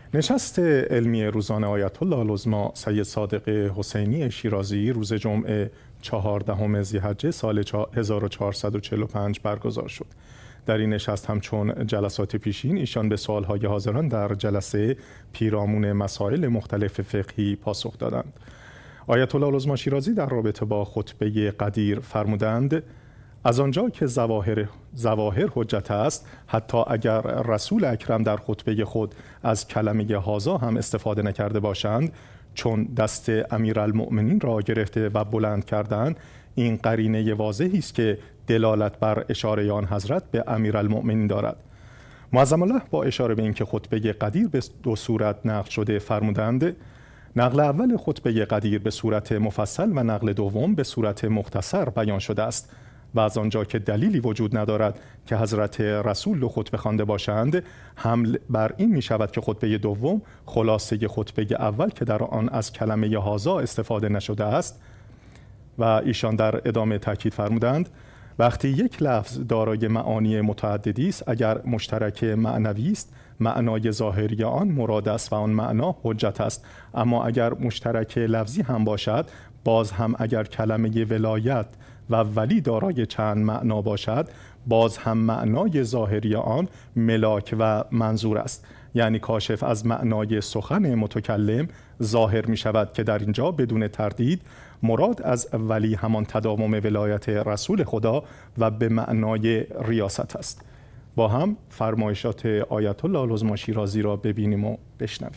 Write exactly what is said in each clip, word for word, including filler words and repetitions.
نشست علمی روزانه آیت الله العظمی سید صادق حسینی شیرازی روز جمعه چهاردهم ذی‌حجه سال هزار و چهارصد و چهل و پنج برگزار شد. در این نشست همچون جلسات پیشین ایشان به سوالهای حاضران در جلسه پیرامون مسائل مختلف فقهی پاسخ دادند. آیت الله العظمی شیرازی در رابطه با خطبه قدیر فرمودند: از آنجا که ظواهر ظواهر حجت است، حتی اگر رسول اکرم در خطبه خود از کلمه هازا هم استفاده نکرده باشند، چون دست امیرالمؤمنین را گرفته و بلند کردند، این قرینه واضحی است که دلالت بر اشاره آن حضرت به امیرالمؤمنین دارد. معظم الله با اشاره به اینکه خطبه قدیر به دو صورت نقل شده فرمودند: نقل اول خطبه قدیر به صورت مفصل و نقل دوم به صورت مختصر بیان شده است و از آنجا که دلیلی وجود ندارد که حضرت رسول دو خطبه خوانده باشند، حمل بر این می شود که خطبه دوم خلاصه خطبه اول که در آن از کلمه هازا استفاده نشده است. و ایشان در ادامه تاکید فرمودند: وقتی یک لفظ دارای معانی متعددی است، اگر مشترک معنوی است، معنای ظاهری آن مراد است و آن معنا حجت است. اما اگر مشترک لفظی هم باشد، باز هم اگر کلمه ولایت و ولی دارای چند معنا باشد، باز هم معنای ظاهری آن ملاک و منظور است، یعنی کاشف از معنای سخن متکلم ظاهر می شود که در اینجا بدون تردید مراد از ولی همان تداوم ولایت رسول خدا و به معنای ریاست است. با هم فرمایشات آیت الله العظمی شیرازی را ببینیم و بشنویم.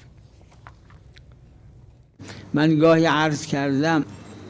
من گاهی عرض کردم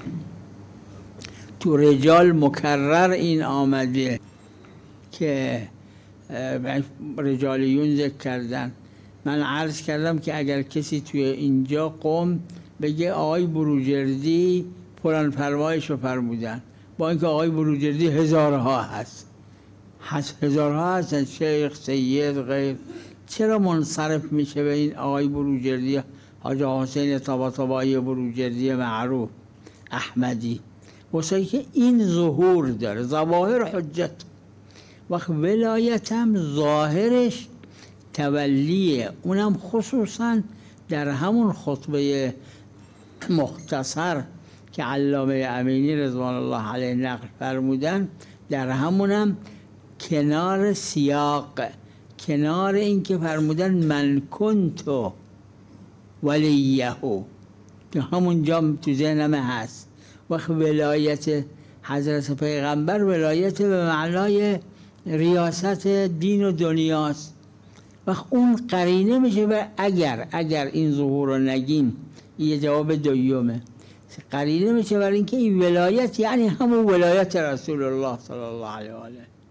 تو رجال مکرر این آمده که رجالیون ذکر کردن. من عرض کردم که اگر کسی توی اینجا قوم بگه آقای بروجردی فلان فرمایش رو فرمودن، با اینکه آقای بروجردی هزارها هست هست هزارها هستن، شیخ، سید، غیر، چرا منصرف میشه به این آقای بروجردی، حاج حسین طباطبایی بروجردی معروف احمدی؟ واسه که این ظهور داره، ظواهر حجت. وقت ولایت هم ظاهرش تولیه، اونم خصوصا در همون خطبه مختصر که علامه امینی رضوان الله علیه نقل فرمودن، در همونم کنار سیاق، کنار این که فرمودن من کنتو ولیهو، که همون جا تو ذهنم هست. وقت ولایت حضرت پیغمبر ولایت به معنای ریاست دین و دنیاست. وقت اون قرینه میشه و اگر اگر این ظهور رو نگیم، یه جواب دویومه، قرینه میشه برای اینکه این ولایت یعنی همون ولایت رسول الله صلی الله علیه و آله.